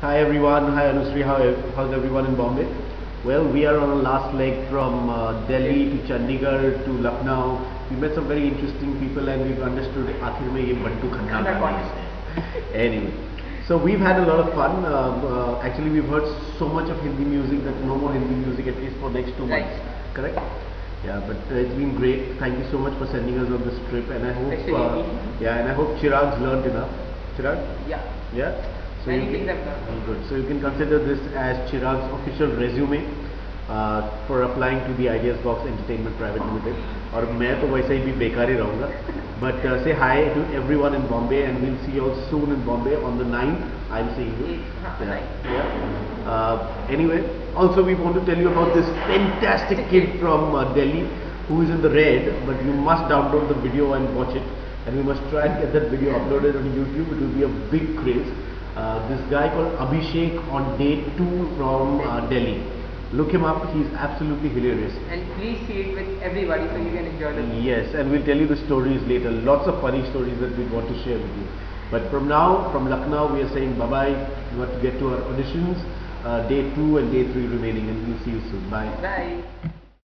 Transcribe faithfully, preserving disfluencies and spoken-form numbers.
Hi everyone, hi Anusri, how, how's everyone in Bombay? Well, we are on our last leg from uh, Delhi to Chandigarh to Lucknow. We met some very interesting people and we've understood आखिर में ये बंटू खन्ना कौन है. Anyway, so we've had a lot of fun. Uh, uh, actually, we've heard so much of Hindi music that no more Hindi music at least for next two months. Right. Correct? Yeah, but uh, it's been great. Thank you so much for sending us on this trip, and I hope, uh, yeah, and I hope Chirag's learned enough. Chirag? Yeah. Yeah. So Many you things can, I've learned. good. So you can consider this as Chirag's official resume uh, for applying to the Ideas Box Entertainment Private Limited. और मैं तो वैसे ही भी बेकार ही रहूँगा. But uh, say hi to everyone in Bombay, and we'll see you all soon in Bombay on the ninth. I'm seeing you. Yeah. Yeah. Uh, anyway, also we want to tell you about this fantastic kid from uh, Delhi who is in the red, but you must download the video and watch it, and we must try and get that video uploaded on YouTube. It will be a big craze. Uh, this guy called Abhishek on day two from uh, Delhi. Look him up, he's absolutely hilarious. And please see it with everybody so you can enjoy the video. Yes, and we'll tell you the stories later. Lots of funny stories that we want to share with you. But from now, from Lucknow, we are saying bye-bye. We have to get to our auditions. Uh, day two and day three remaining, and we'll see you soon. Bye. Bye.